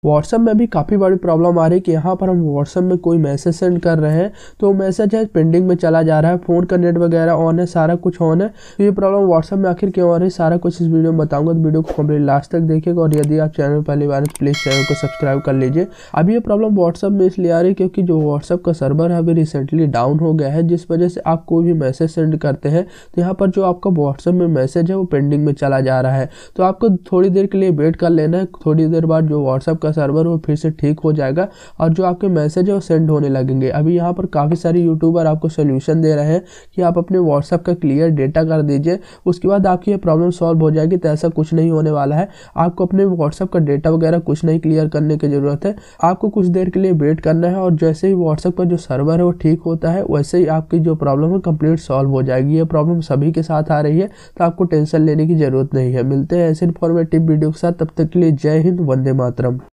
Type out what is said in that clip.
WhatsApp में भी काफ़ी बड़ी प्रॉब्लम आ रही है कि यहाँ पर हम व्हाट्सएप में कोई मैसेज सेंड कर रहे हैं तो मैसेज है पेंडिंग में चला जा रहा है, फ़ोन का नेट वगैरह ऑन है, सारा कुछ ऑन है। तो ये प्रॉब्लम व्हाट्सएप में आखिर क्यों आ रही है, सारा कुछ इस वीडियो में बताऊंगा। तो वीडियो को कंप्लीट लास्ट तक देखिएगा और यदि आप चैनल पहली बार तो प्लीज़ चैनल को सब्सक्राइब कर लीजिए। अब ये प्रॉब्लम व्हाट्सएप में इसलिए आ रही है क्योंकि जो व्हाट्सएप का सर्वर है अभी रिसेंटली डाउन हो गया है, जिस वजह से आप कोई भी मैसेज सेंड करते हैं तो यहाँ पर जो आपका व्हाट्सएप में मैसेज है वो पेंडिंग में चला जा रहा है। तो आपको थोड़ी देर के लिए वेट कर लेना है, थोड़ी देर बाद जो व्हाट्सएप का सर्वर वो फिर से ठीक हो जाएगा और जो आपके मैसेज है वो सेंड होने लगेंगे। अभी यहाँ पर काफ़ी सारे यूट्यूबर आपको सोल्यूशन दे रहे हैं कि आप अपने व्हाट्सएप का क्लियर डेटा कर दीजिए, उसके बाद आपकी ये प्रॉब्लम सॉल्व हो जाएगी। तो ऐसा कुछ नहीं होने वाला है, आपको अपने व्हाट्सएप का डेटा वगैरह कुछ नहीं क्लियर करने की ज़रूरत है। आपको कुछ देर के लिए वेट करना है और जैसे ही व्हाट्सएप का जो सर्वर है वो ठीक होता है वैसे ही आपकी जो प्रॉब्लम है कंप्लीट सॉल्व हो जाएगी। ये प्रॉब्लम सभी के साथ आ रही है तो आपको टेंशन लेने की ज़रूरत नहीं है। मिलते हैं ऐसे इन्फॉर्मेटिव वीडियो के साथ, तब तक के लिए जय हिंद, वंदे मातरम।